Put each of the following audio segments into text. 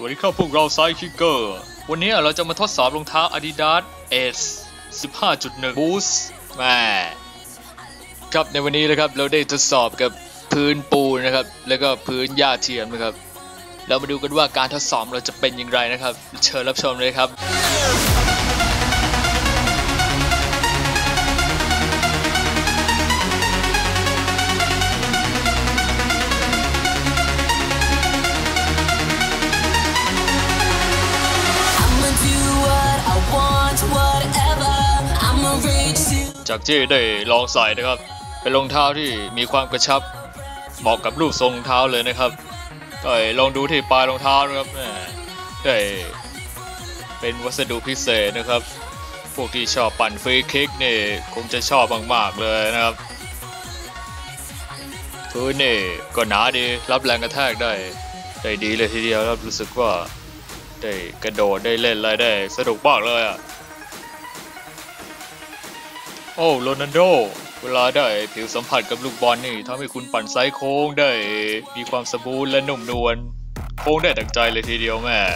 วัสดีครับพวกเราไซคิกเกอร์วันนี้เราจะมาทดสอบรองเท้า Adidas Ace 15.1 Boost แม่ครับในวันนี้นะครับเราได้ทดสอบกับพื้นปูนนะครับแล้วก็พื้นหญ้าเทียมนะครับเรามาดูกันว่าการทดสอบเราจะเป็นอย่างไรนะครับเชิญรับชมเลยครับจากที่ได้ลองใส่นะครับเป็นรองเท้าที่มีความกระชับเหมาะกับรูปทรงรองเท้าเลยนะครับก็ลองดูที่ปลายรองเท้านะครับได้เป็นวัสดุพิเศษนะครับพวกที่ชอบปั่นฟรีคิกนี่คงจะชอบมากๆเลยนะครับพื้นนี่ก็หนาดีรับแรงกระแทกได้ดีเลยทีเดียวครับรู้สึกว่าได้กระโดดได้เล่นอะไรได้สนุกมากเลยอ่ะโอ้โรนัลโดเวลาได้ผิวสัมผัสกับลูกบอลนี่ทำให้คุณปั่นไซส์โค้งได้มีความสมูทและนุ่มนวลโค้งได้ดั่งใจเลยทีเดียวแม่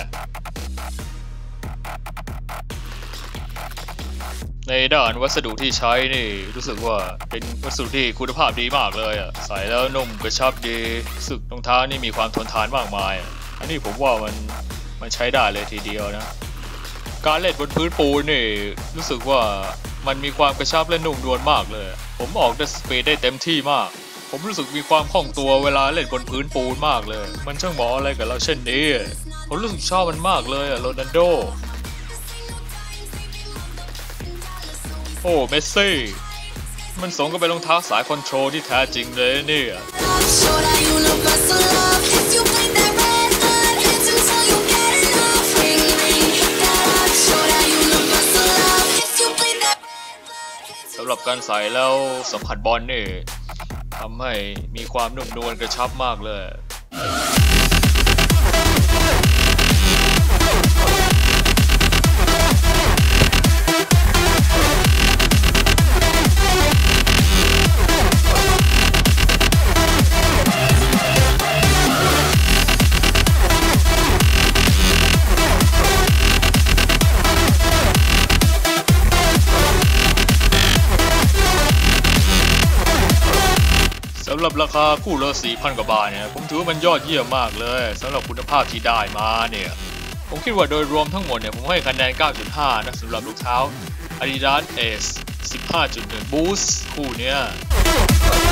ในด้านวัสดุที่ใช้นี่รู้สึกว่าเป็นวัสดุที่คุณภาพดีมากเลยอ่ะใส่แล้วนุ่มกระชับดีรู้สึกรองเท้านี่มีความทนทานมากมายอันนี้ผมว่ามันใช้ได้เลยทีเดียวนะการเล่นบนพื้นปูนนี่รู้สึกว่ามันมีความกระชับและนุ่มนวลมากเลยผมออกได้สปีดได้เต็มที่มากผมรู้สึกมีความคล่องตัวเวลาเล่นบนพื้นปูนมากเลยมันช่างเหมาะอะไรกับเราเช่นนี้ผมรู้สึกชอบมันมากเลยโรนัลโดโอ้เมสซี่มันสมกับเป็นรองเท้าสายคอนโทรลที่แท้จริงเลยเนี่ยสำหรับการใส่แล้วสัมผัสบอลนี่ทำให้มีความนุ่มนวลกระชับมากเลยสำหรับราคาคู่ละ 4,000 กว่าบาทเนี่ยผมถือว่ามันยอดเยี่ยมมากเลยสำหรับคุณภาพที่ได้มาเนี่ยผมคิดว่าโดยรวมทั้งหมดเนี่ยผมให้คะแนน 9.5 นะสำหรับรองเท้า Adidas Ace 15.1 Boost คู่เนี้ย